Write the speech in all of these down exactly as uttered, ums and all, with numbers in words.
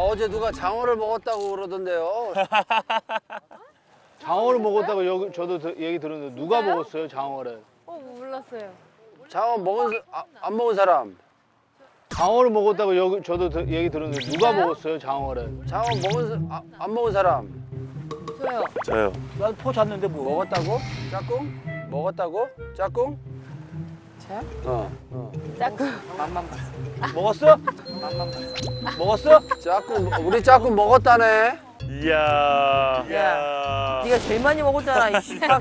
어제 누가 장어를 먹었다고 그러던데요. 장어를 먹었다고 여기, 저도 드- 얘기 들었는데 누가 먹었어요 장어를? 어 몰랐어요. 장어 먹은 사- 아, 안 먹은 사람. 장어를 먹었다고 여기, 저도 드- 얘기 들었는데 누가 먹었어요 장어를? 장어 먹은 사, 아, 안 먹은 사람. 저요. 저요. 난 포 잤는데 뭐. 먹었다고? 짝꿍? 먹었다고? 짝꿍? 저요? 어. 어. 짝꿍. 먹었어? 먹었어? 짝꿍 우리 짝꿍 먹었다네. 이야. 야. 네가 제일 많이 먹었잖아. 이 씨발.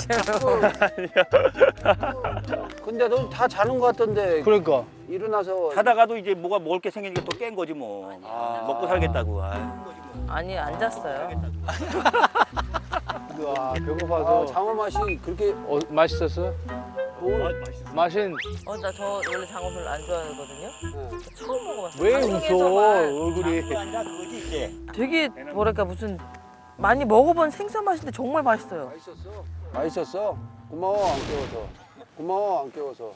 근데 너 다 자는 것 같던데. 그러니까 일어나서 자다가도 이제 뭐가 먹을 게 생기니까 또 깬 거지 뭐. 아. 먹고 살겠다고. 아. 아니 안 잤어요. 와 아, 배고파서 장어 맛이 그렇게 어, 맛있었어? 오, 맛은 어 나 저 원래 장어 별로 안 좋아하거든요. 네. 처음 먹어봤어요. 왜 방송에서만. 웃어 얼굴이? 아니라 그거지 이제. 되게 뭐랄까 무슨 많이 먹어본 생선 맛인데 정말 맛있어요. 맛있었어. 맛있었어. 고마워 안 깨워서. 고마워 안 깨워서.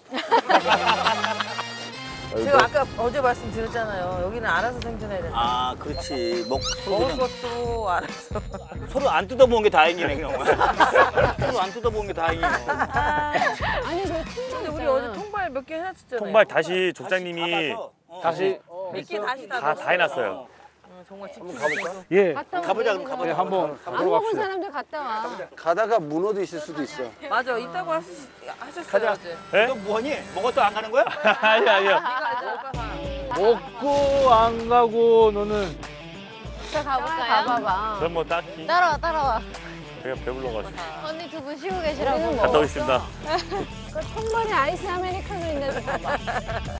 제가 아까 어제 말씀드렸잖아요. 여기는 알아서 생존해야 된다. 아 그렇지. 먹 서로 먹을 그냥 것도 알아서. 서로 안 뜯어먹은 게 다행이네 그냥. 서로 안 뜯어먹은 게 다행이네. 아니 저 근데 우리 어제 통발 몇 개 해놨었잖아요. 통발 다시 족장님이 가봐서, 어. 다시 몇 개 다시 다 다, 넣었어요. 다 해놨어요. 응, 정말 한번 가볼까? 예 갔다 오고 가보자, 얘기해서. 가보자. 네, 한번 안 가보러 먹은 갑시다. 사람들 갔다 와. 가다가 문어도 있을 수도 있어. 맞아 이따고 하시, 하셨어요 가자. 어제. 예? 너 뭐하니? 먹었다 안 가는 거야? 아니 아니요. 네가 이제 오빠 가. 먹고 안 가고 너는 자 가볼까요? 가봐봐. 전 뭐 딱히 따라와 따라와. 제가 배불러가지고 언니 두 분 쉬고 계시라고. 갔다 오겠습니다. 그 통발에 아이스 아메리카노 있는데 봐봐.